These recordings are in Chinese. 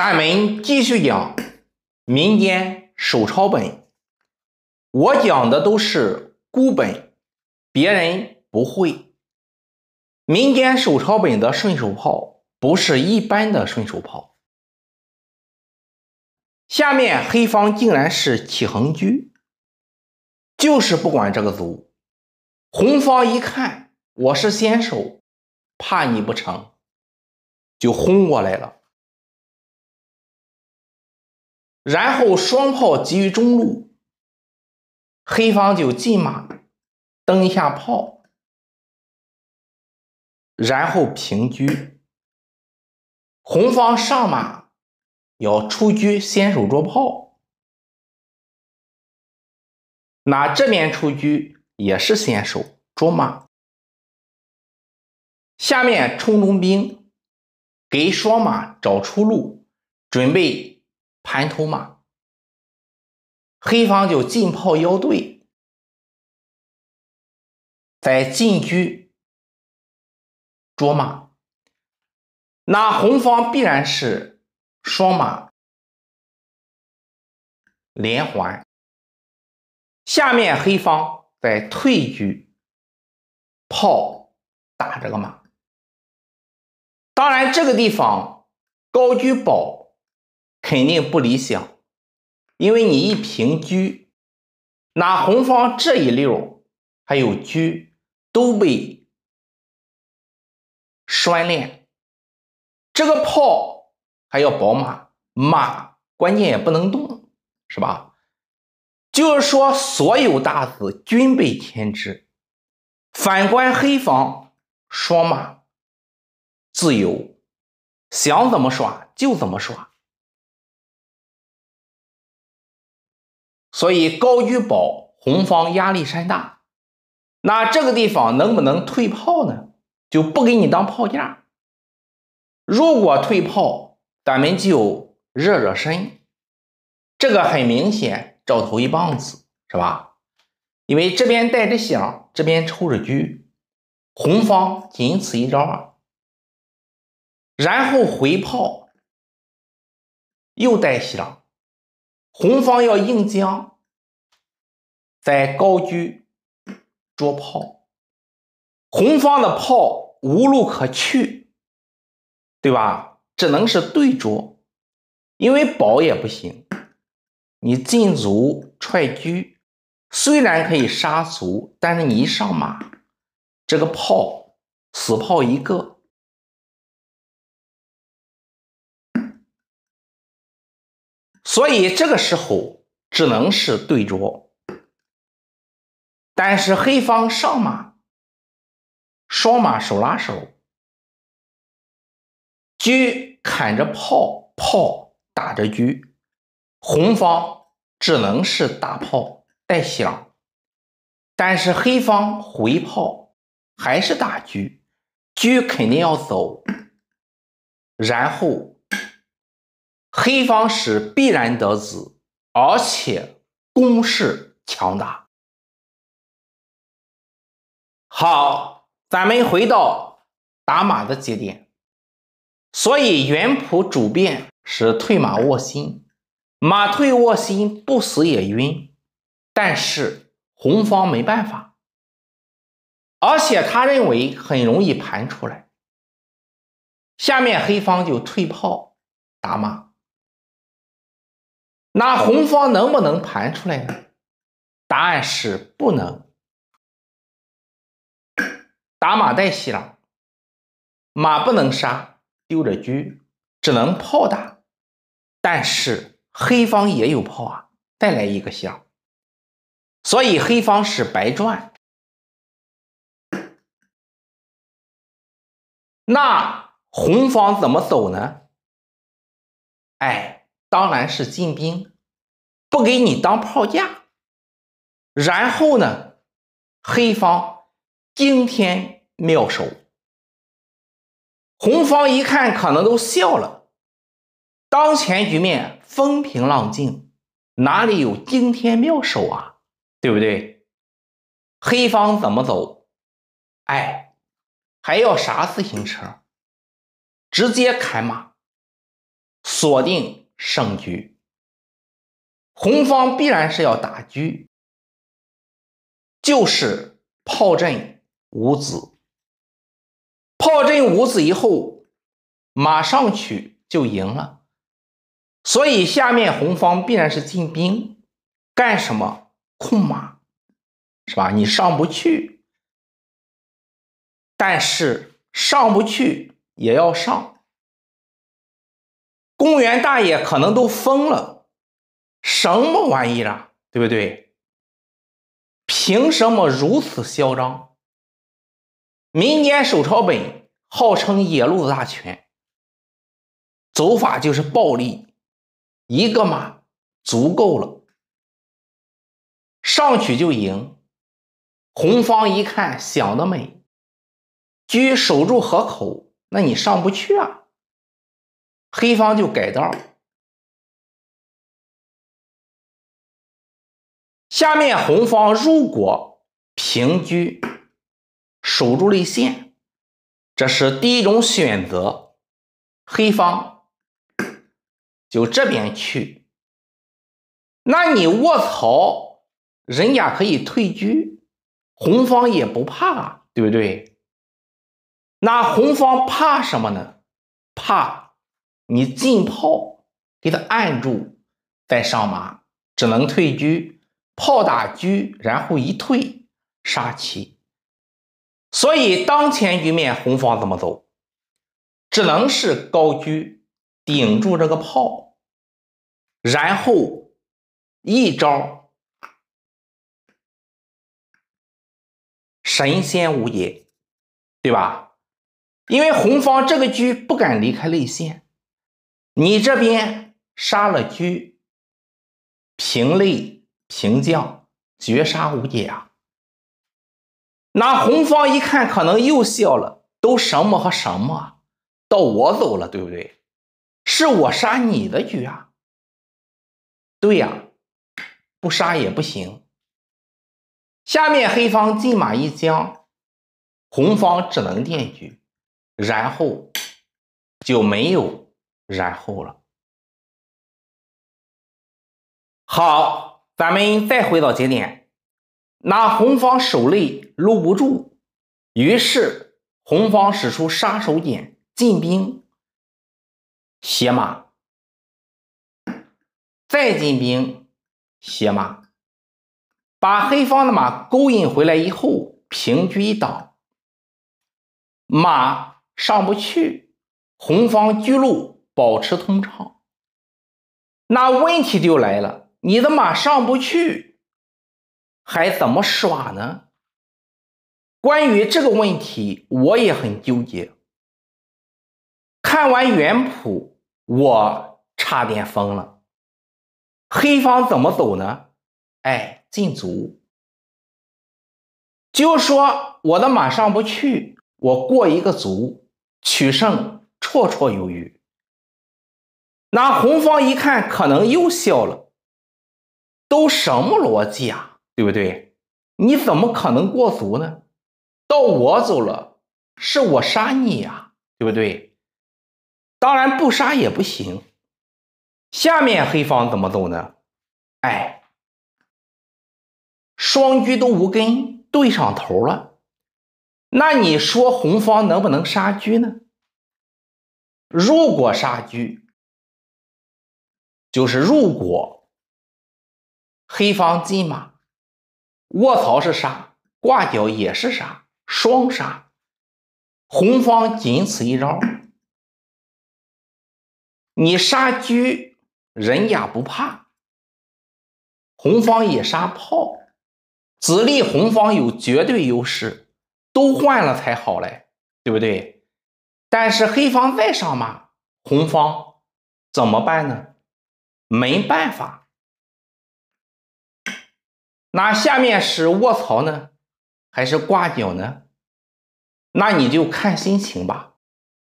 咱们继续讲民间手抄本。我讲的都是孤本，别人不会。民间手抄本的顺手炮不是一般的顺手炮。下面黑方竟然是起横车，就是不管这个卒。红方一看我是先手，怕你不成，就轰过来了。然后双炮急于中路，黑方就进马蹬一下炮，然后平车。红方上马要出车先手捉炮，那这边出车也是先手捉马。下面冲中兵给双马找出路，准备盘头马。黑方就进炮腰对，再进车捉马。那红方必然是双马连环，下面黑方再退车炮打这个马。当然这个地方高车保肯定不理想，因为你一平车，那红方这一溜还有车都被拴链，这个炮还要保马，马关键也不能动，是吧？就是说所有大子均被牵制。反观黑方双马自由，想怎么耍就怎么耍。所以高车保红方压力山大。那这个地方能不能退炮呢？就不给你当炮架。如果退炮，咱们就热热身。这个很明显照头一棒子，是吧？因为这边带着响，这边抽着车，红方仅此一招啊。然后回炮又带响，红方要硬将，在高车捉炮，红方的炮无路可去，对吧？只能是对捉，因为保也不行。你进卒踹车，虽然可以杀卒，但是你一上马，这个炮死炮一个。所以这个时候只能是对捉。但是黑方上马，双马手拉手，车砍着炮，炮打着车，红方只能是打炮带响。但是黑方回炮还是打车，车肯定要走。然后黑方是必然得子，而且攻势强大。好，咱们回到打马的节点。所以原谱主变是退马卧薪，马退卧薪不死也晕，但是红方没办法，而且他认为很容易盘出来。下面黑方就退炮打马。那红方能不能盘出来呢？答案是不能。打马带响，马不能杀，丢着车，只能炮打。但是黑方也有炮啊，再来一个响，所以黑方是白赚。那红方怎么走呢？当然是进兵，不给你当炮架。然后呢，黑方惊天妙手，红方一看可能都笑了。当前局面风平浪静，哪里有惊天妙手啊？对不对？黑方怎么走？还要杀自行车，直接砍马。 锁定胜局。红方必然是要打车，就是炮阵五子。炮阵五子以后，马上去就赢了。所以下面红方必然是进兵，干什么？控马，是吧？你上不去，但是上不去也要上。公园大爷可能都疯了，什么玩意啊，对不对？凭什么如此嚣张？民间手抄本号称野路子大全，走法就是暴力，一个马足够了，上去就赢。红方一看想得美，车守住河口，那你上不去啊，黑方就改道。下面红方如果平车守住了线，这是第一种选择，黑方就这边去。那你卧槽，人家可以退车，红方也不怕，对不对？那红方怕什么呢？怕你进炮给他按住再上马，只能退车，炮打车，然后一退杀棋。所以当前局面红方怎么走？只能是高车顶住这个炮，然后一招神仙无解，对吧？因为红方这个车不敢离开内线，你这边杀了车，平内平将，绝杀无解啊。那红方一看可能又笑了，都什么和什么啊，到我走了，对不对？是我杀你的车啊。对呀，不杀也不行。下面黑方进马一将，红方只能垫车，然后就没有然后了。好，咱们再回到节点，那红方手内搂不住，于是红方使出杀手锏，进兵斜马，再进兵斜马，把黑方的马勾引回来以后，平车一挡，马上不去，红方车路保持通畅。那问题就来了，你的马上不去，还怎么耍呢？关于这个问题，我也很纠结。看完原谱，我差点疯了。黑方怎么走呢？进卒。就说我的马上不去，我过一个卒，取胜绰绰有余。那红方一看可能又笑了，都什么逻辑啊，对不对？你怎么可能过卒呢？到我走了，是我杀你呀，对不对？当然不杀也不行。下面黑方怎么走呢？双车都无根，对上头了。那你说红方能不能杀车呢？如果杀车，就是如果黑方进马，卧槽是杀，挂角也是杀，双杀。红方仅此一招，你杀车人家不怕，红方也杀炮，子力红方有绝对优势，都换了才好嘞，对不对？但是黑方再上马，红方怎么办呢？没办法。那下面是卧槽呢，还是挂角呢？那你就看心情吧。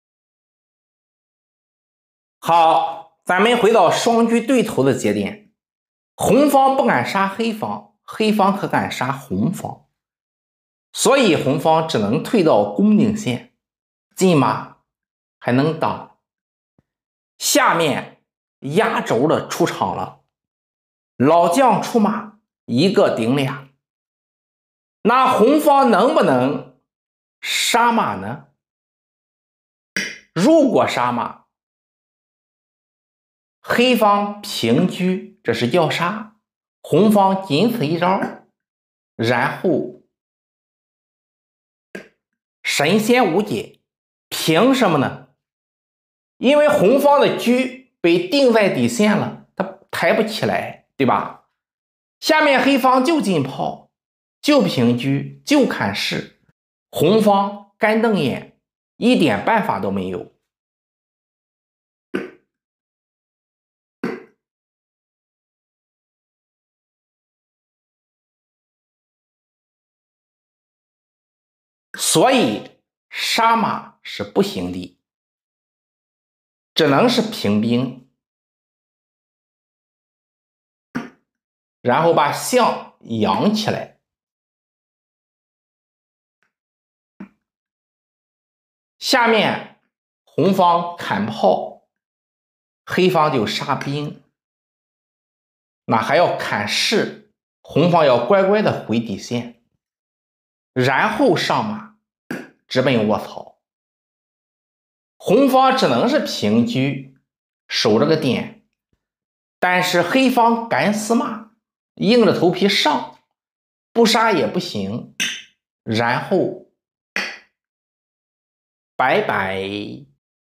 好，咱们回到双车对头的节点，红方不敢杀黑方，黑方可敢杀红方，所以红方只能退到宫顶线，进马还能挡。 下面压轴的出场了，老将出马，一个顶俩。那红方能不能杀马呢？如果杀马，黑方平车，这是要杀，红方仅此一招，然后神仙无解。凭什么呢？因为红方的车被定在底线了，它抬不起来，对吧？下面黑方就进炮，就平车，就砍士，红方干瞪眼，一点办法都没有。所以杀马是不行的，只能是平兵，然后把象扬起来。下面红方砍炮，黑方就杀兵，那还要砍士，红方要乖乖的回底线，然后上马直奔卧槽。红方只能是平车守这个点，但是黑方敢死马，硬着头皮上，不杀也不行，然后拜拜。